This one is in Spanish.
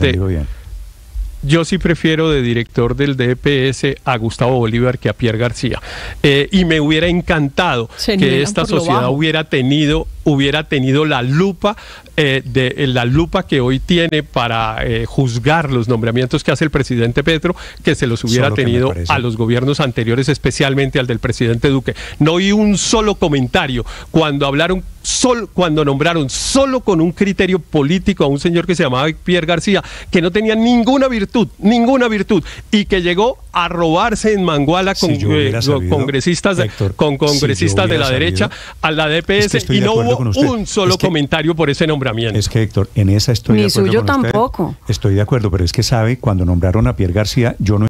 entendido bien. Yo sí prefiero de director del DPS a Gustavo Bolívar que a Pierre García. Y me hubiera encantado que esta sociedad hubiera tenido la lupa la lupa que hoy tiene para juzgar los nombramientos que hace el presidente Petro, que se los hubiera tenido a los gobiernos anteriores, especialmente al del presidente Duque. No oí un solo comentario cuando nombraron solo con un criterio político a un señor que se llamaba Pierre García, que no tenía ninguna virtud, y que llegó a robarse en Manguala con congresistas de la derecha a la DPS, y no hubo un solo comentario por ese nombramiento. Es que, Héctor, en esa estoy de acuerdo con usted. Ni suyo tampoco. Estoy de acuerdo, pero es que sabe, cuando nombraron a Pierre García, yo no